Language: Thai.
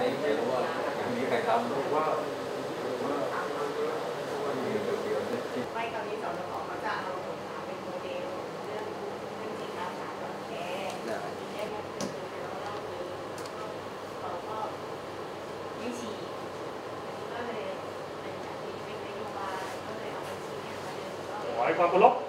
ไม่รู้ว่าอย่างนี้ใครทำรู้ว่าไม่ตอนนี้สอนอเขาจะเอาผลงานเป็นโมเดลเรื่องจริงอาสาแบบแค่ได้มาเป็นแล้วรอบนี้เขาก็ไม่ฉีดก็เลยเป็นจากที่เป็นนโยบายก็เลยเอาบัญชีเนี่ยมาเดินก็ขอให้ความเคารพ